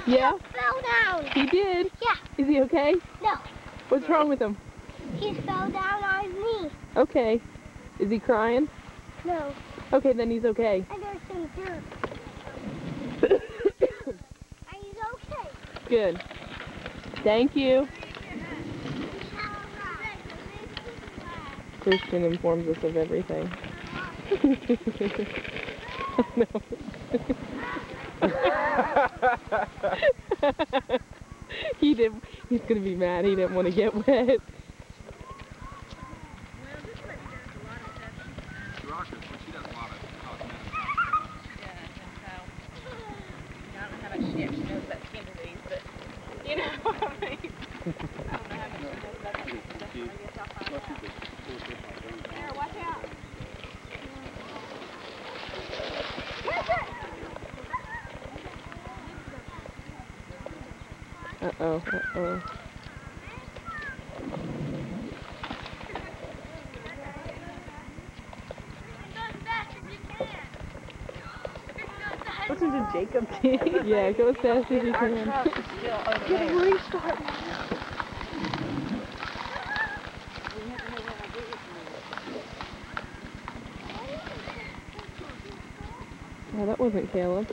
Yeah? He fell down. He did? Yeah. Is he okay? No. What's wrong with him? He fell down on his knee. Okay. Is he crying? No. Okay, then he's okay. And there's some dirt. And he's okay. Good. Thank you. Christian informs us of everything. No. He's gonna be mad. He didn't want to get wet. Uh-oh, uh-oh. Listen to Jacob T. Yeah, go as fast as you can. Get a restart. Oh, that wasn't Caleb.